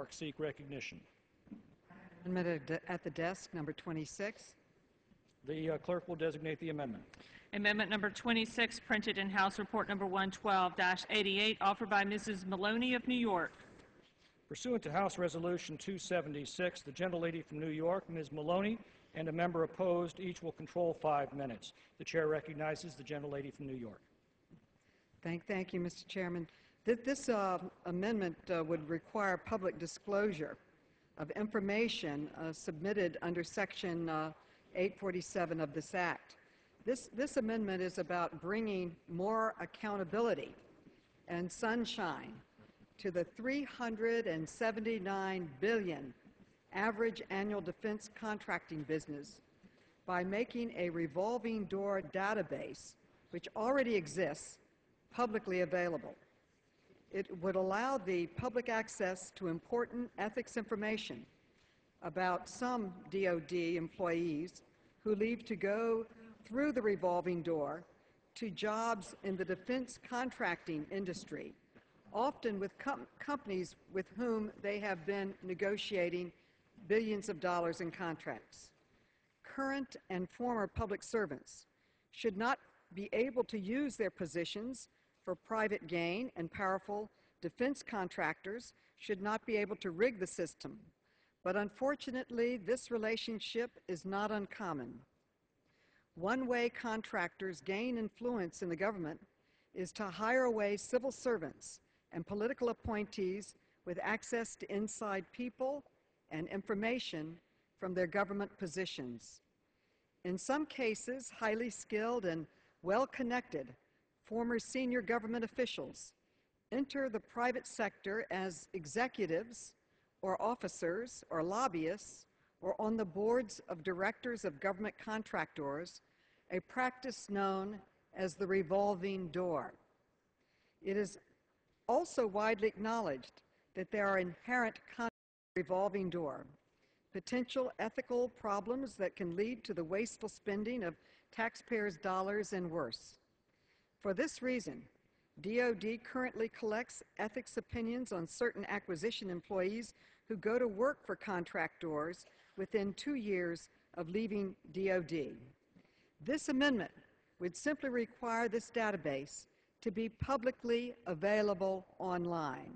York seek recognition. Amendment at the desk, number 26. The clerk will designate the amendment. Amendment number 26, printed in House Report number 112-88, offered by Mrs. Maloney of New York. Pursuant to House Resolution 276, the gentlelady from New York, Ms. Maloney, and a member opposed, each will control 5 minutes. The chair recognizes the gentlelady from New York. Thank you, Mr. Chairman. This amendment would require public disclosure of information submitted under Section 847 of this Act. This amendment is about bringing more accountability and sunshine to the $379 billion average annual defense contracting business by making a revolving door database, which already exists, publicly available. It would allow the public access to important ethics information about some DoD employees who leave to go through the revolving door to jobs in the defense contracting industry, often with companies with whom they have been negotiating billions of dollars in contracts. Current and former public servants should not be able to use their positions for private gain, and powerful defense contractors should not be able to rig the system. But unfortunately, this relationship is not uncommon. One way contractors gain influence in the government is to hire away civil servants and political appointees with access to inside people and information from their government positions. In some cases, highly skilled and well-connected former senior government officials enter the private sector as executives or officers or lobbyists or on the boards of directors of government contractors, a practice known as the revolving door. It is also widely acknowledged that there are inherent conflicts in the revolving door, potential ethical problems that can lead to the wasteful spending of taxpayers' dollars and worse. For this reason, DoD currently collects ethics opinions on certain acquisition employees who go to work for contractors within 2 years of leaving DoD. This amendment would simply require this database to be publicly available online.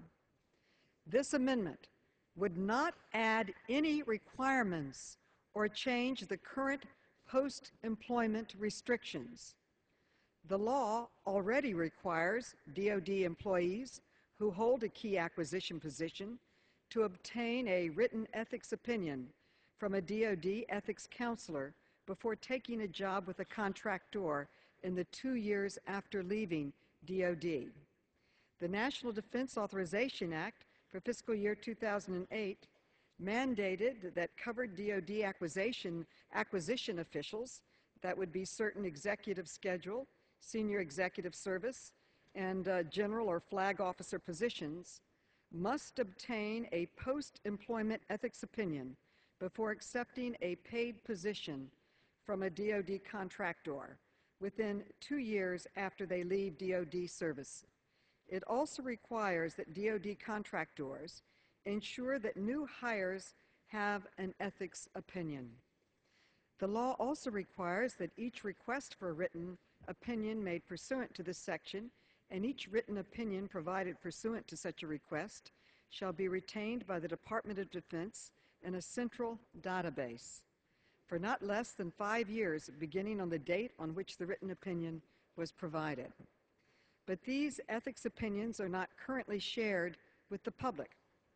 This amendment would not add any requirements or change the current post-employment restrictions. The law already requires DoD employees who hold a key acquisition position to obtain a written ethics opinion from a DoD ethics counselor before taking a job with a contractor in the 2 years after leaving DoD. The National Defense Authorization Act for fiscal year 2008 mandated that covered DoD acquisition officials, that would be certain executive schedule, senior executive service, and general or flag officer positions, must obtain a post-employment ethics opinion before accepting a paid position from a DoD contractor within 2 years after they leave DoD service. It also requires that DoD contractors ensure that new hires have an ethics opinion. The law also requires that each request for a written opinion made pursuant to this section and each written opinion provided pursuant to such a request shall be retained by the Department of Defense in a central database for not less than 5 years beginning on the date on which the written opinion was provided. But these ethics opinions are not currently shared with the public.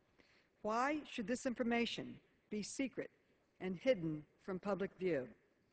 Why should this information be secret and hidden from public view?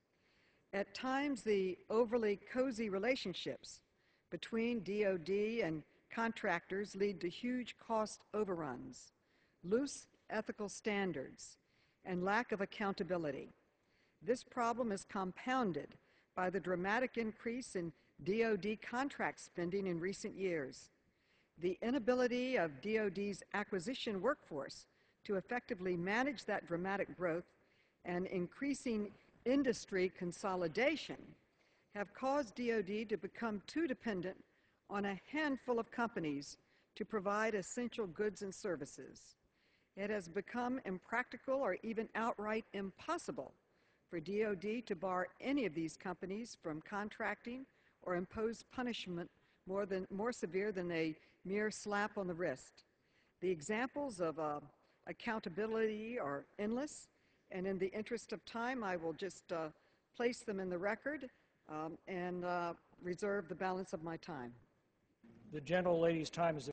At times, the overly cozy relationships between DoD and contractors lead to huge cost overruns, loose ethical standards, and lack of accountability. This problem is compounded by the dramatic increase in DoD contract spending in recent years. The inability of DoD's acquisition workforce to effectively manage that dramatic growth and increasing industry consolidation have caused DoD to become too dependent on a handful of companies to provide essential goods and services. It has become impractical or even outright impossible for DoD to bar any of these companies from contracting or impose punishment more severe than a mere slap on the wrist. The examples of accountability are endless, and in the interest of time, I will just place them in the record and reserve the balance of my time. The gentlelady's time is